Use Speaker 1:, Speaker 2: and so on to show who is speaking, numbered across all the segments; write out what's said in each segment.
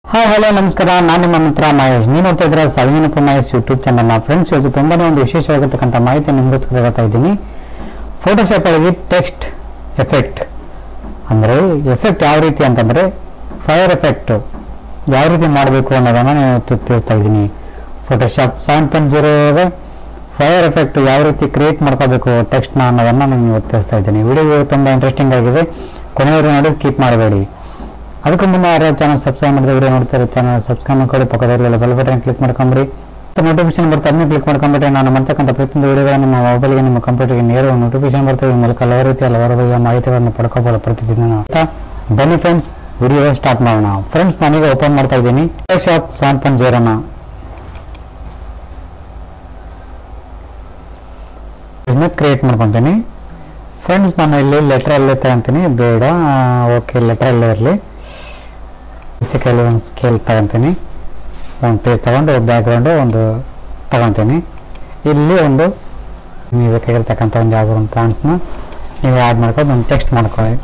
Speaker 1: Hi hello ನಮಸ್ಕಾರ, ನಾನು ನಿಮ್ಮ ಮಿತ್ರ ಮಹೇಶ್. ನೀವು ನೋಡ್ತಾ ಇದ್ರೆ Savinappa Mahesh YouTube channel. Friends, ಇವತ್ತು ತುಂಬಾನೇ ಒಂದು ವಿಶೇಷವಾಗಿರ್ತಕ್ಕಂಥ ಮಾಹಿತಿ ನಿಮ್ಗೋಸ್ಕರ ಹೇಳ್ತಾ ಇದ್ದೀನಿ. ಫೋಟೋಶಾಪ್ ಒಳಗೆ ಟೆಕ್ಸ್ಟ್ ಎಫೆಕ್ಟ್ ಅಂದರೆ ಎಫೆಕ್ಟ್ ಯಾವ ರೀತಿ ಅಂತಂದರೆ ಫೈರ್ ಎಫೆಕ್ಟ್ ಯಾವ ರೀತಿ ಮಾಡಬೇಕು ಅನ್ನೋದನ್ನು ನಾನು ತಿಳಿಸ್ತಾ ಇದ್ದೀನಿ. ಫೋಟೋಶಾಪ್ 7.0 ಫೈರ್ ಎಫೆಕ್ಟ್ ಯಾವ ರೀತಿ ಕ್ರಿಯೇಟ್ ಮಾಡ್ಕೋಬೇಕು ಟೆಕ್ಸ್ಟ್ನ ಅನ್ನೋದನ್ನು ನಾನು ಇವತ್ತು ತಿಳಿಸ್ತಾ ಇದ್ದೀನಿ. ವಿಡಿಯೋ ತುಂಬ ಇಂಟ್ರೆಸ್ಟಿಂಗ್ ಆಗಿದೆ, ಕೊನೆಯವರೆಗೂ ನೋಡಿ ಸ್ಕಿಪ್ ಮಾಡಬೇಡಿ. ಅದಕ್ಕೂ ಮುನ್ನ ಯಾರು ಚಾನಲ್ ಸಬ್ಸ್ಕ್ರೈಬ್ ಮಾಡಿದ್ರೆ ವಿಡಿಯೋ ನೋಡ್ತಾರೆ ಚಾನಲ್ ಸಬ್ಸ್ಕ್ರೈಬ್ ಮಾಡ್ಕೊಳ್ಳಿ, ಪಕ್ಕದಲ್ಲಿ ಬೆಲ್ ಬಟನ್ ಕ್ಲಿಕ್ ಮಾಡ್ಕೊಂಬಿಡಿ, ನೋಟಿಫಿಕೇಶನ್ ಬರುತ್ತೆ ಅದನ್ನ ಕ್ಲಿಕ್ ಮಾಡ್ಕೊಂಬಿಟ್ಟು ನಾನು ಮಾಡ್ತಕ್ಕಂಥ ಪ್ರತಿಯೊಂದು ವಿಡಿಯೋಗಳು ನಿಮ್ಮ ಮೊಬೈಲ್ಗೆ ನಿಮ್ಮ ಕಂಪ್ಯೂಟರ್ಗೆ ನೇರವಾಗಿ ನೋಟಿಫಿಕೇಶನ್ ಬರ್ತದೆ. ಈ ಮೂಲಕ ಹಲವಾರು ರೀತಿ ಹಲವಾರು ಬಗೆಯ ಮಾಹಿತಿಗಳನ್ನು ಪಡ್ಕೋಬಹುದು ಪ್ರತಿದಿನ ಅಂತ. ಬನ್ನಿ ಫ್ರೆಂಡ್ಸ್, ವಿಡಿಯೋ ಸ್ಟಾರ್ಟ್ ಮಾಡೋಣ. ಫ್ರೆಂಡ್ಸ್, ನಾನೀಗ ಓಪನ್ ಮಾಡ್ತಾ ಇದ್ದೀನಿ ಫೋಟೋಶಾಪ್ 7.0ನ. ಇದನ್ನ ಕ್ರಿಯೇಟ್ ಮಾಡ್ಕೊತೀನಿ. ಫ್ರೆಂಡ್ಸ್, ನಾನು ಇಲ್ಲಿ ಲೆಟ್ರಲ್ಲೇ ತಗೊಂತೀನಿ, ಬೇಡ ಓಕೆ ಲೆಟ್ರಲ್ಲೇ ಇರಲಿ. ಬೇಸಿಕಲಿ ಒಂದು ಸ್ಕೇಲ್ ತಗೊತೀನಿ, ಒಂದು ಪೇಜ್ ತಗೊಂಡು ಬ್ಯಾಕ್ಗ್ರೌಂಡು ಒಂದು ತಗೊತೀನಿ. ಇಲ್ಲಿ ಒಂದು ನೀವು ಬೇಕಾಗಿರ್ತಕ್ಕಂಥ ಒಂದು ಯಾವುದೋ ಒಂದು ಪಾಯಿಂಟ್ಸ್ನ ನೀವು ಆ್ಯಡ್ ಮಾಡ್ಕೊಂಡು ಒಂದು ಟೆಕ್ಸ್ಟ್ ಮಾಡ್ಕೊಳ್ಳಿ.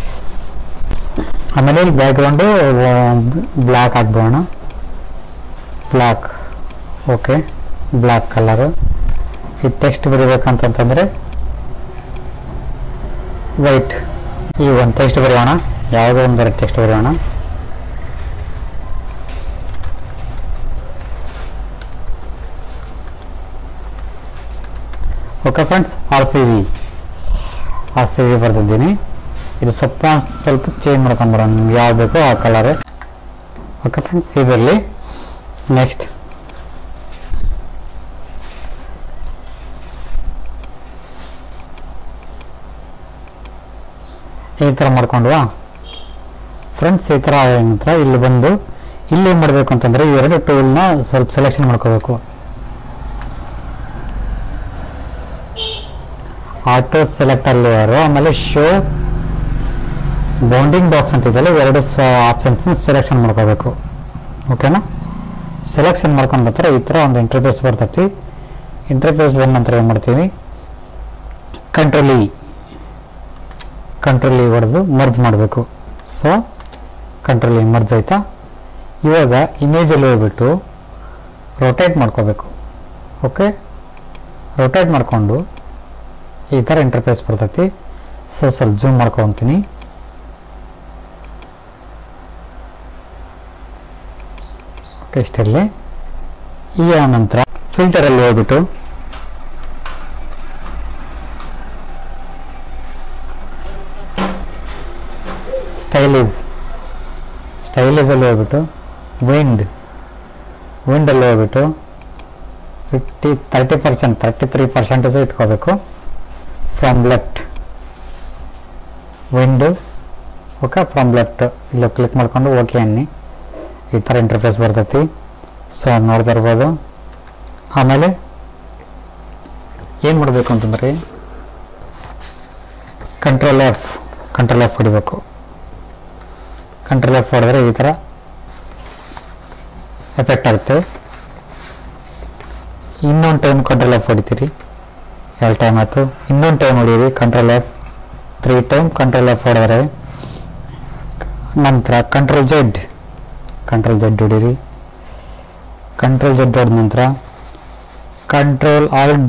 Speaker 1: ಆಮೇಲೆ ಇಲ್ಲಿ ಬ್ಯಾಕ್ಗ್ರೌಂಡು ಬ್ಲ್ಯಾಕ್ ಹಾಕ್ಬೋಣ, ಬ್ಲ್ಯಾಕ್ ಓಕೆ, ಬ್ಲ್ಯಾಕ್ ಕಲರು. ಈ ಟೆಕ್ಸ್ಟ್ ಬರೀಬೇಕಂತಂದರೆ ವೈಟ್. ಈ ಒಂದು ಟೆಕ್ಸ್ಟ್ ಬರೆಯೋಣ, ಯಾವುದೋ ಒಂದು ಟೆಕ್ಸ್ಟ್ ಬರೆಯೋಣ. Okay friends, R C V ಬರ್ತಿದ್ದೀನಿ. ಇದು ಸ್ವಲ್ಪ ಚೇಂಜ್ ಮಾಡ್ಕೊಂಬರೋಣ, ನಿಮ್ಗೆ ಯಾವ್ದು ಬೇಕೋ ಆ ಕಲರ್. ಓಕೆ ಫ್ರೆಂಡ್ಸ್, ಇದರಲ್ಲಿ ನೆಕ್ಸ್ಟ್ ಈ ಥರ ಮಾಡ್ಕೊಂಡ್ವಾ ಫ್ರೆಂಡ್ಸ್. ಈ ಥರ ನಂತರ ಇಲ್ಲಿ ಬಂದು ಇಲ್ಲಿ ಏನು ಮಾಡಬೇಕು ಅಂತಂದರೆ ಈ ಎರಡು ಟೂಲ್ನ ಸ್ವಲ್ಪ ಸೆಲೆಕ್ಷನ್ ಮಾಡ್ಕೋಬೇಕು. ಆಟೋ ಸೆಲೆಕ್ಟರ್ ಲೇಯರು, ಆಮೇಲೆ ಶೋ ಬೌಂಡಿಂಗ್ ಬಾಕ್ಸ್ ಅಂತಿದ್ದಲ್ಲ, ಎರಡು ಆಪ್ಷನ್ಸ್ನ ಸೆಲೆಕ್ಷನ್ ಮಾಡ್ಕೋಬೇಕು. ಓಕೆನಾ? ಸೆಲೆಕ್ಷನ್ ಮಾಡ್ಕೊಂಡು ಬರ್ತಾರೆ ಈ ಥರ ಒಂದು ಇಂಟರ್ಫೇಸ್ ಬರ್ತೈತಿ. ಇಂಟರ್ಫೇಸ್ ಬಂದ ನಂತರ ಏನು ಮಾಡ್ತೀವಿ, ಕಂಟ್ರೋಲ್ ಇ ಹೊಡೆದು ಮರ್ಜ್ ಮಾಡಬೇಕು. ಸೊ ಕಂಟ್ರೋಲ್ ಇ ಮರ್ಜ್ ಆಯ್ತಾ. ಇವಾಗ ಇಮೇಜಲ್ಲಿ ಹೋಗ್ಬಿಟ್ಟು ರೊಟೇಟ್ ಮಾಡ್ಕೋಬೇಕು. ಓಕೆ, ರೊಟೇಟ್ ಮಾಡಿಕೊಂಡು ಈ ಥರ ಇಂಟರ್ಫೇಸ್ ಬರ್ತೈತಿ. ಸೊ ಸ್ವಲ್ಪ ಜೂಮ್ ಮಾಡ್ಕೊತೀನಿ. ಓಕೆ, ಇಷ್ಟರಲ್ಲಿ. ಈ ನಂತರ ಫಿಲ್ಟರಲ್ಲಿ ಹೋಗ್ಬಿಟ್ಟು ಸ್ಟೈಲಿಸಲ್ಲಿ ಹೋಗ್ಬಿಟ್ಟು ವಿಂಡಲ್ಲಿ ಹೋಗ್ಬಿಟ್ಟು 33% ಇಟ್ಕೋಬೇಕು. From left window, okay, from left ಇಲ್ಲಿ ಕ್ಲಿಕ್ ಮಾಡ್ಕೊಂಡು ಓಕೆ ಅನ್ನಿ. ಈ ಥರ ಇಂಟರ್ಫೇಸ್ ಬರ್ತೈತಿ. ಸೊ ನೋಡ್ತಾ ಇರ್ಬೋದು. ಆಮೇಲೆ ಏನು ಮಾಡಬೇಕು ಅಂತಂದರೆ ಕಂಟ್ರೋಲ್ ಎಫ್ ಹೊಡಿಬೇಕು. ಕಂಟ್ರೋಲ್ ಎಫ್ ಹೊಡೆದ್ರೆ ಈ ಥರ ಎಫೆಕ್ಟ್ ಆಗುತ್ತೆ. ಇನ್ನೊಂದು ಟೈಮ್ ಕಂಟ್ರೋಲ್ ಎಫ್ ಹೊಡಿತೀರಿ, 2 ಟೈಮ್ ಆಯಿತು. ಇನ್ನೊಂದು ಟೈಮ್ ಹೊಡೀರಿ control F, 3 time control F ಹೊಡೆದ್ರೆ ನಂತರ ಕಂಟ್ರೋಲ್ ಜೆಡ್ ಹೊಡೀರಿ. ಕಂಟ್ರೋಲ್ ಜೆಡ್ ಹೊಡೆದ ನಂತರ ಕಂಟ್ರೋಲ್ ಆಲ್ಟ್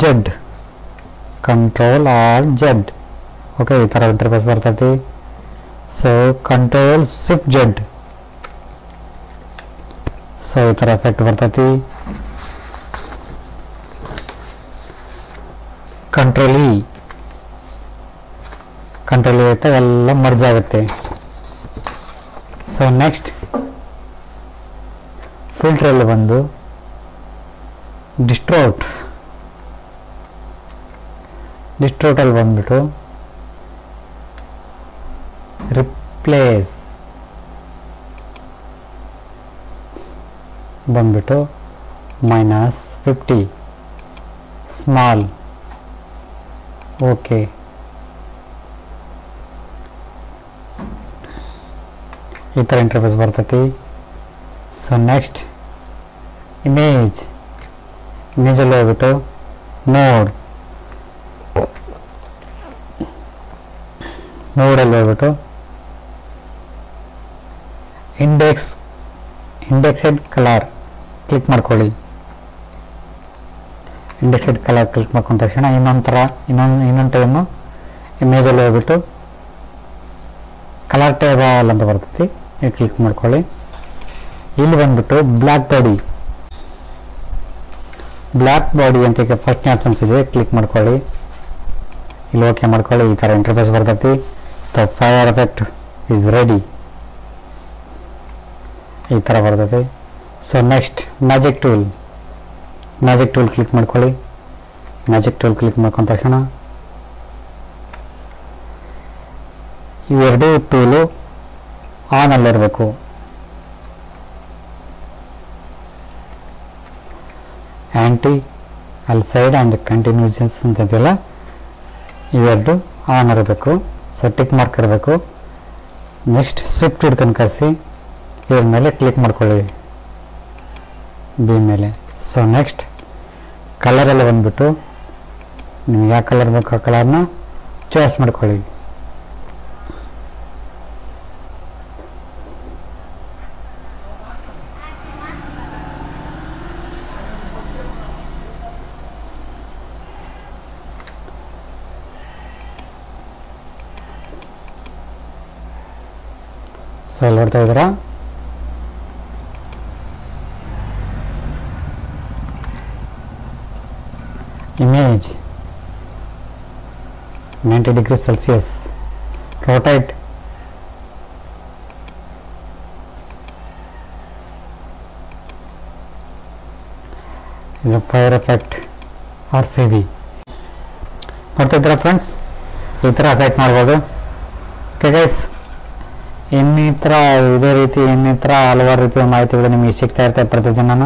Speaker 1: ಜೆಡ್. ಓಕೆ, ಈ ಥರ ಇಂಟರ್ಫೇಸ್ ಬರ್ತೈತಿ. So control shift Z. So ಈ ಥರ ಎಫೆಕ್ಟ್ ಬರ್ತೈತಿ. ಕಂಟ್ರೋಲ್ ಇ ಆಯ್ತಾ, ಎಲ್ಲ ಮರ್ಜ್ ಆಗುತ್ತೆ. ಸೊ ನೆಕ್ಸ್ಟ್ ಫಿಲ್ಟ್ರಲ್ಲಿ ಬಂದು ಡಿಸ್ಟ್ರೋಟಲ್ಲಿ ಬಂದ್ಬಿಟ್ಟು ರಿಪ್ಲೇಸ್ ಬಂದ್ಬಿಟ್ಟು -50 ಸ್ಮಾಲ್. ಓಕೆ, ಈ ಥರ ಇಂಟರ್ಫೇಸ್ ಬರ್ತೈತಿ. ಸೊ ನೆಕ್ಸ್ಟ್ ಇಮೇಜಲ್ಲಿ ಹೋಗ್ಬಿಟ್ಟು ನೋಡಲ್ಲಿ ಹೋಗ್ಬಿಟ್ಟು ಇಂಡೆಕ್ಸ್ ಇಂಡೆಕ್ಸೆಡ್ ಕಲರ್ ಕ್ಲಿಕ್ ಮಾಡ್ಕೊಳ್ಳಿ. ಇಂಡೆಕ್ಸೆಡ್ ಕಲರ್ ಕ್ಲಿಕ್ ಮಾಡ್ಕೊಂಡ ತಕ್ಷಣ ಇನ್ನೊಂದು ಟೈಮು ಇಮೇಜಲ್ಲಿ ಹೋಗ್ಬಿಟ್ಟು ಕಲರ್ ಟೇಬಲ್ ಅಂತ ಬರ್ತೈತಿ, ಇಲ್ಲಿ ಕ್ಲಿಕ್ ಮಾಡ್ಕೊಳ್ಳಿ. ಇಲ್ಲಿ ಬಂದ್ಬಿಟ್ಟು ಬ್ಲ್ಯಾಕ್ ಬಾಡಿ ಅಂತ ಫಸ್ಟ್ ಆಪ್ಷನ್ಸ್ ಇದೆ, ಕ್ಲಿಕ್ ಮಾಡ್ಕೊಳ್ಳಿ. ಇಲ್ಲಿ ಓಕೆ ಮಾಡ್ಕೊಳ್ಳಿ. ಈ ಥರ ಇಂಟರ್ಫೇಸ್ ಬರ್ತೈತಿ. The fire effect is ready, ಈ ಥರ ಬರ್ತೈತಿ. So next magic tool click ಮಾಡ್ಕೊಳ್ಳಿ. ಮ್ಯಾಜಿಕ್ ಟೂಲ್ ಕ್ಲಿಕ್ ಮಾಡ್ಕೊಂಡ ತಕ್ಷಣ ಇವೆರಡೂ ಟೂಲು ಆನ್ ಅಲ್ಲಿರಬೇಕು. ಆ್ಯಂಟಿ ಅಲ್ಸೈಡ್ ಆ್ಯಂಡ್ ಕಂಟಿನ್ಯೂಷನ್ಸ್ ಅಂತಿದೆಯಲ್ಲ, ಇವೆರಡು ಆನ್ ಇರಬೇಕು. ಸೊ ಟಿಕ್ ಮಾರ್ಕ್ ಇರಬೇಕು. ನೆಕ್ಸ್ಟ್ ಶಿಫ್ಟ್ ಹಿಡ್ಕೊಂಡು ಕಳಿಸಿ ಇದ್ರ ಮೇಲೆ ಕ್ಲಿಕ್ ಮಾಡ್ಕೊಳ್ಳಿ, ಬಿ ಮೇಲೆ. ಸೊ ನೆಕ್ಸ್ಟ್ ಕಲರೆಲ್ಲ ಬಂದ್ಬಿಟ್ಟು ನಿಮ್ಗೆ ಯಾವ ಕಲರ್ ಬೇಕು ಆ ಕಲರ್ನ ಚಾಯ್ಸ್ ಮಾಡ್ಕೊಳ್ಳಿ. ಸೊ ಅಲ್ಲಿ ನೋಡ್ತಾ ಇದ್ದೀರಾ, image 90 degrees Celsius, rotate is a fire effect RCB. ನೋಡ್ತಾ ಇದ್ದೀರಾ ಫ್ರೆಂಡ್ಸ್, ಈ ಥರ ಎಫೆಕ್ಟ್ ಮಾಡ್ಬೋದು. ಓಕೆ ಗೈಸ್, ಇನ್ನಿತರ ಇದೇ ರೀತಿ ಇನ್ನಿತರ ಹಲವಾರು ರೀತಿಯ ಮಾಹಿತಿಗಳು ನಿಮಗೆ ಸಿಗ್ತಾ ಇರ್ತವೆ ಪ್ರತಿದಿನ.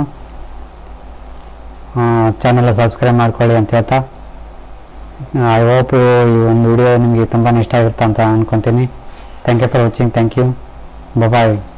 Speaker 1: ಚಾನೆಲ್ ಸಬ್ಸ್ಕ್ರೈಬ್ ಮಾಡ್ಕೊಳ್ಳಿ ಅಂತ ಹೇಳ್ತಾ, ಐ ಹೋಪ್ ಈ ಒಂದು ವಿಡಿಯೋ ನಿಮಗೆ ತುಂಬಾ ಇಷ್ಟ ಆಗಿರುತ್ತೆ ಅಂತ ಅನ್ಕೊತೀನಿ. Thank you for watching. Thank you. Bye.